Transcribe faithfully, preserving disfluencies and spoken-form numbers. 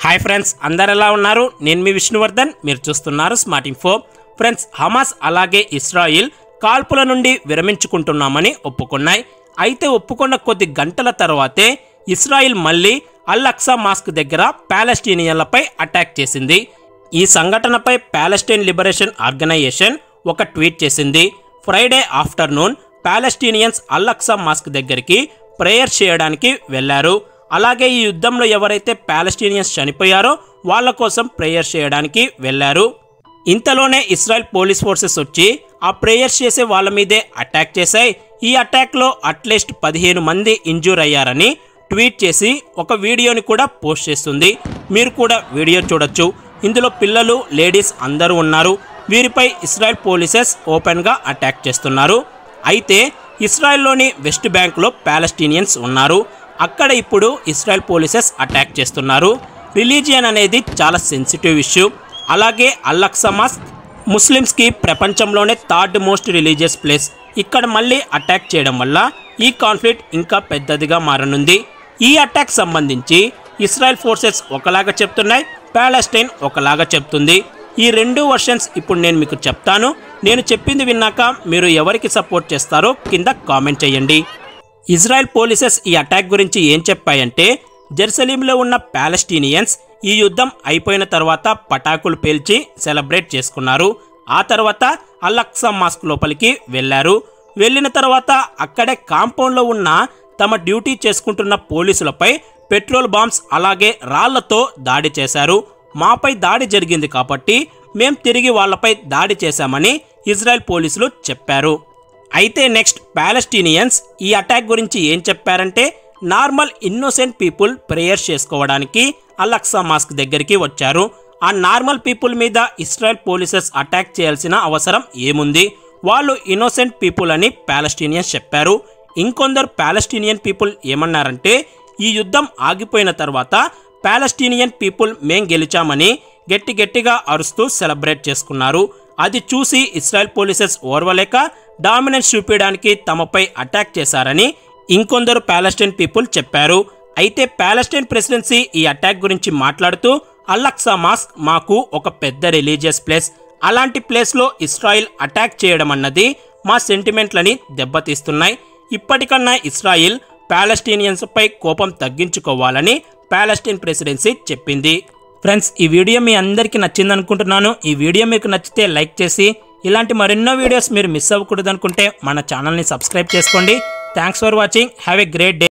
Hi friends, అందరు ఎలా ఉన్నారు? నేను మీ విష్ణువర్ధన్, మీరు చూస్తున్నారు స్మార్ట్ ఇన్ఫో. ఫ్రెండ్స్, హమాస్ అలాగే ఇస్రాయిల్ కాల్పుల నుండి విరమించుకుంటున్నామని ఒప్పుకున్నాయి. అయితే ఒప్పుకున్న కొద్ది గంటల తర్వాతే ఇస్రాయిల్ మళ్ళీ అల్-అక్సా మాస్క్ దగ్గర పాలెస్టీనియన్లపై అటాక్ చేసింది. ఈ సంఘటనపై పాలెస్టైన్ లిబరేషన్ ఆర్గనైజేషన్ ఒక ట్వీట్ చేసింది. Friday afternoon Palestinians Al-Aqsa mosque దగ్గరికి ప్రేయర్ చేయడానికి వెళ్లారు. అలాగే ఈ యుద్ధంలో ఎవరైతే పాలెస్టీనియన్స్ చనిపోయారో వాళ్ళ కోసం ప్రేయర్ చేయడానికి వెళ్లారు. ఇంతలోనే ఇస్రాయెల్ పోలీస్ ఫోర్సెస్ వచ్చి ఆ ప్రేయర్స్ చేసే వాళ్ళ మీదే అటాక్ చేశాయి. ఈ అటాక్లో అట్లీస్ట్ పదిహేను మంది ఇంజూర్ అయ్యారని ట్వీట్ చేసి ఒక వీడియోని కూడా పోస్ట్ చేస్తుంది. మీరు కూడా వీడియో చూడొచ్చు. ఇందులో పిల్లలు, లేడీస్ అందరూ ఉన్నారు. వీరిపై ఇస్రాయెల్ పోలీసెస్ ఓపెన్గా అటాక్ చేస్తున్నారు. అయితే ఇస్రాయెల్లోని వెస్ట్ బ్యాంక్లో పాలెస్టీనియన్స్ ఉన్నారు. అక్కడ ఇప్పుడు ఇస్రాయెల్ పోలీసెస్ అటాక్ చేస్తున్నారు. రిలీజియన్ అనేది చాలా సెన్సిటివ్ ఇష్యూ. అలాగే అల్-అక్సా మాస్క్ ముస్లిమ్స్కి ప్రపంచంలోనే థర్డ్ మోస్ట్ రిలీజియస్ ప్లేస్. ఇక్కడ మళ్ళీ అటాక్ చేయడం వల్ల ఈ కాన్ఫ్లిక్ట్ ఇంకా పెద్దదిగా మారనుంది. ఈ అటాక్ సంబంధించి ఇస్రాయెల్ ఫోర్సెస్ ఒకలాగా చెప్తున్నాయి, పాలెస్టైన్ ఒకలాగా చెప్తుంది. ఈ రెండు వర్షన్స్ ఇప్పుడు నేను మీకు చెప్తాను. నేను చెప్పింది విన్నాక మీరు ఎవరికి సపోర్ట్ చేస్తారో కింద కామెంట్ చేయండి. ఇజ్రాయెల్ పోలీసెస్ ఈ అటాక్ గురించి ఏం చెప్పాయంటే, జెరూసలేంలో ఉన్న పాలెస్టీనియన్స్ ఈ యుద్ధం అయిపోయిన తర్వాత పటాకులు పేల్చి సెలబ్రేట్ చేసుకున్నారు. ఆ తర్వాత అల్-అక్సా మాస్క్ లోపలికి వెళ్ళారు. వెళ్ళిన తర్వాత అక్కడే కాంపౌండ్లో ఉన్న తమ డ్యూటీ చేసుకుంటున్న పోలీసులపై పెట్రోల్ బాంబ్స్ అలాగే రాళ్లతో దాడి చేశారు. మాపై దాడి జరిగింది కాబట్టి మేం తిరిగి వాళ్ళపై దాడి చేశామని ఇజ్రాయెల్ పోలీసులు చెప్పారు. అయితే నెక్స్ట్ పాలెస్టీనియన్స్ ఈ అటాక్ గురించి ఏం చెప్పారంటే, నార్మల్ ఇన్నోసెంట్ పీపుల్ ప్రేయర్స్ చేసుకోవడానికి అల్-అక్సా మాస్క్ దగ్గరికి వచ్చారు. ఆ నార్మల్ పీపుల్ మీద ఇస్రాయెల్ పోలీసెస్ అటాక్ చేయాల్సిన అవసరం ఏముంది? వాళ్ళు ఇన్నోసెంట్ పీపుల్ అని పాలెస్టీనియన్స్ చెప్పారు. ఇంకొందరు పాలెస్టీనియన్ పీపుల్ ఏమన్నారంటే, ఈ యుద్ధం ఆగిపోయిన తర్వాత పాలెస్టీనియన్ పీపుల్ మేం గెలిచామని గట్టి గట్టిగా అరుస్తూ సెలబ్రేట్ చేసుకున్నారు. అది చూసి ఇస్రాయెల్ పోలీసెస్ ఓర్వలేక డామినెన్స్ చూపించడానికి తమపై అటాక్ చేశారని ఇంకొందరు పాలెస్టైన్ పీపుల్ చెప్పారు. అయితే పాలెస్టైన్ ప్రెసిడెన్సీ ఈ అటాక్ గురించి మాట్లాడుతూ, అల్-అక్సా మాస్క్ మాకు ఒక పెద్ద రిలీజియస్ ప్లేస్. అలాంటి ప్లేస్లో ఇస్రాయిల్ అటాక్ చేయడం అన్నది మా సెంటిమెంట్లని దెబ్బతీస్తున్నాయి. ఇప్పటికన్నా ఇస్రాయిల్ పాలెస్టీనియన్స్పై కోపం తగ్గించుకోవాలని పాలెస్టైన్ ప్రెసిడెన్సీ చెప్పింది. ఫ్రెండ్స్, ఈ వీడియో మీ అందరికీ నచ్చింది అనుకుంటున్నాను. ఈ వీడియో మీకు నచ్చితే లైక్ చేసి ఇలాంటి మరెన్నో వీడియోస్ మీరు మిస్ అవ్వకూడదు అనుకుంటే మన ఛానల్ని సబ్స్క్రైబ్ చేసుకోండి. Thanks for watching. Have a great day.